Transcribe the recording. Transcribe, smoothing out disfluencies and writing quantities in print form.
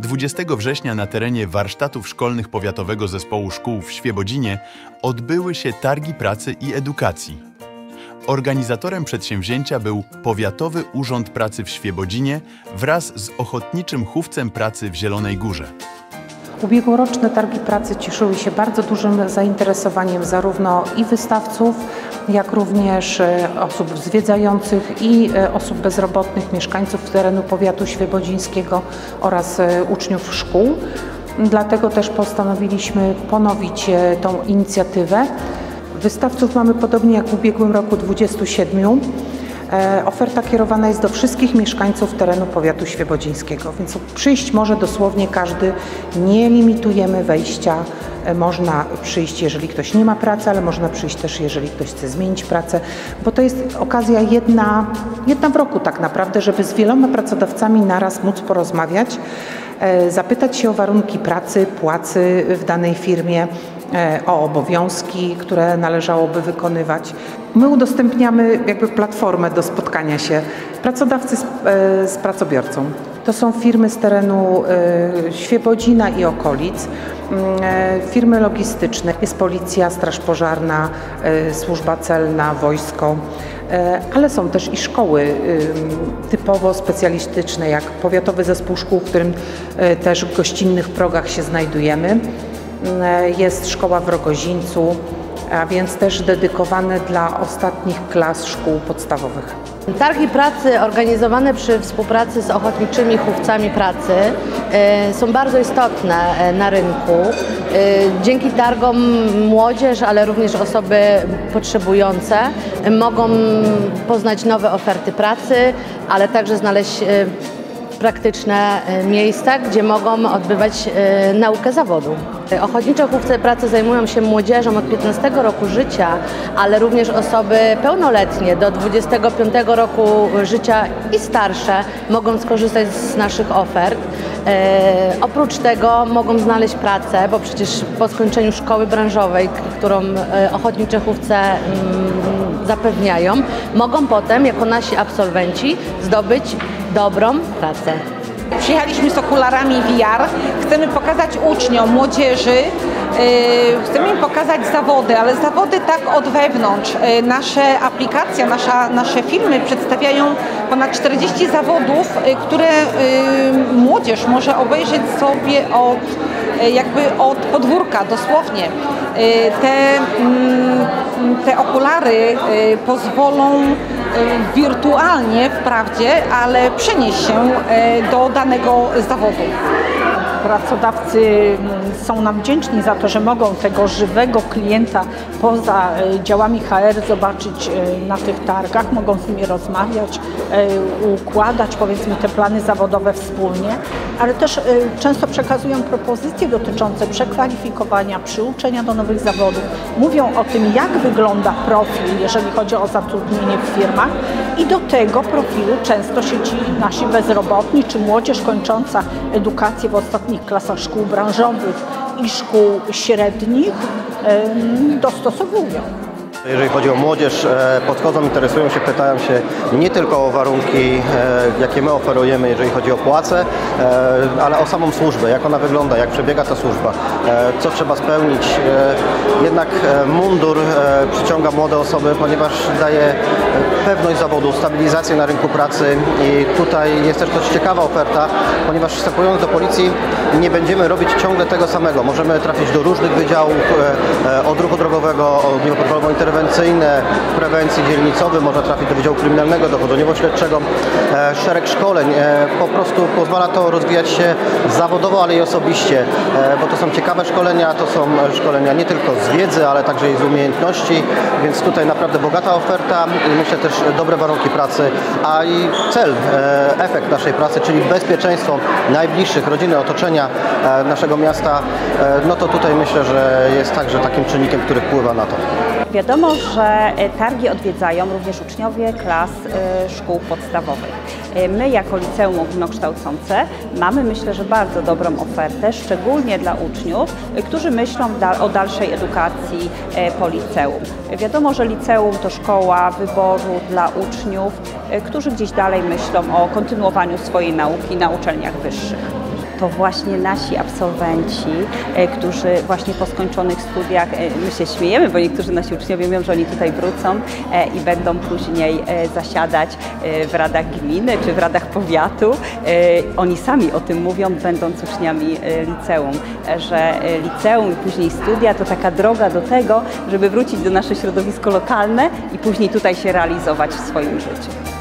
20 września na terenie warsztatów szkolnych Powiatowego Zespołu Szkół w Świebodzinie odbyły się targi pracy i edukacji. Organizatorem przedsięwzięcia był Powiatowy Urząd Pracy w Świebodzinie wraz z Ochotniczym Chówcem Pracy w Zielonej Górze. Ubiegłoroczne targi pracy cieszyły się bardzo dużym zainteresowaniem zarówno i wystawców, jak również osób zwiedzających i osób bezrobotnych, mieszkańców terenu powiatu świebodzińskiego oraz uczniów szkół. Dlatego też postanowiliśmy ponowić tą inicjatywę. Wystawców mamy podobnie jak w ubiegłym roku 27. Oferta kierowana jest do wszystkich mieszkańców terenu powiatu świebodzińskiego, więc przyjść może dosłownie każdy, nie limitujemy wejścia. Można przyjść, jeżeli ktoś nie ma pracy, ale można przyjść też, jeżeli ktoś chce zmienić pracę, bo to jest okazja jedna w roku tak naprawdę, żeby z wieloma pracodawcami naraz móc porozmawiać, zapytać się o warunki pracy, płacy w danej firmie, o obowiązki, które należałoby wykonywać. My udostępniamy jakby platformę do spotkania się pracodawcy z pracobiorcą. To są firmy z terenu Świebodzina i okolic, firmy logistyczne, jest policja, straż pożarna, służba celna, wojsko, ale są też i szkoły typowo specjalistyczne, jak Powiatowy Zespół Szkół, w którym też w gościnnych progach się znajdujemy. Jest szkoła w Rogozińcu, a więc też dedykowane dla ostatnich klas szkół podstawowych. Targi pracy organizowane przy współpracy z Ochotniczymi Chówcami Pracy są bardzo istotne na rynku. Dzięki targom młodzież, ale również osoby potrzebujące mogą poznać nowe oferty pracy, ale także znaleźć praktyczne miejsca, gdzie mogą odbywać naukę zawodu. Ochotnicze Chówce Pracy zajmują się młodzieżą od 15 roku życia, ale również osoby pełnoletnie do 25 roku życia i starsze mogą skorzystać z naszych ofert. Oprócz tego mogą znaleźć pracę, bo przecież po skończeniu szkoły branżowej, którą Ochotnicze Chówce zapewniają, mogą potem jako nasi absolwenci zdobyć dobrą pracę. Przyjechaliśmy z okularami VR, chcemy pokazać uczniom, młodzieży, chcemy im pokazać zawody, ale zawody tak od wewnątrz. Nasze aplikacje, nasze filmy przedstawiają ponad 40 zawodów, które młodzież może obejrzeć sobie od podwórka, dosłownie. Te okulary pozwolą wirtualnie wprawdzie, ale przenieść się do danego zawodu. Pracodawcy są nam wdzięczni za to, że mogą tego żywego klienta poza działami HR zobaczyć na tych targach, mogą z nimi rozmawiać, układać powiedzmy te plany zawodowe wspólnie, ale też często przekazują propozycje dotyczące przekwalifikowania, przyuczenia do nowych zawodów. Mówią o tym, jak wygląda profil, jeżeli chodzi o zatrudnienie w firmach i do tego profilu często się ci nasi bezrobotni czy młodzież kończąca edukację w ostatnich klasach szkół branżowych i szkół średnich dostosowują. Jeżeli chodzi o młodzież, podchodzą, interesują się, pytają się nie tylko o warunki, jakie my oferujemy, jeżeli chodzi o płacę, ale o samą służbę, jak ona wygląda, jak przebiega ta służba, co trzeba spełnić. Jednak mundur przyciąga młode osoby, ponieważ daje pewność zawodu, stabilizację na rynku pracy i tutaj jest też dość ciekawa oferta, ponieważ wstępując do policji nie będziemy robić ciągle tego samego. Możemy trafić do różnych wydziałów, od ruchu drogowego, od interwencyjne, prewencji dzielnicowej, można trafić do Wydziału Kryminalnego, Dowodzeniowo-Śledczego. Szereg szkoleń, po prostu pozwala to rozwijać się zawodowo, ale i osobiście, bo to są ciekawe szkolenia, to są szkolenia nie tylko z wiedzy, ale także i z umiejętności, więc tutaj naprawdę bogata oferta i myślę też dobre warunki pracy, a i cel, efekt naszej pracy, czyli bezpieczeństwo najbliższych, rodziny, otoczenia naszego miasta, no to tutaj myślę, że jest także takim czynnikiem, który wpływa na to. Wiadomo, że targi odwiedzają również uczniowie klas szkół podstawowych. My jako liceum ogólnokształcące mamy, myślę, że bardzo dobrą ofertę, szczególnie dla uczniów, którzy myślą o dalszej edukacji po liceum. Wiadomo, że liceum to szkoła wyboru dla uczniów, którzy gdzieś dalej myślą o kontynuowaniu swojej nauki na uczelniach wyższych. to właśnie nasi absolwenci, którzy właśnie po skończonych studiach, my się śmiejemy, bo niektórzy nasi uczniowie mówią, że oni tutaj wrócą i będą później zasiadać w radach gminy czy w radach powiatu. Oni sami o tym mówią, będąc uczniami liceum, że liceum i później studia to taka droga do tego, żeby wrócić do nasze środowisko lokalne i później tutaj się realizować w swoim życiu.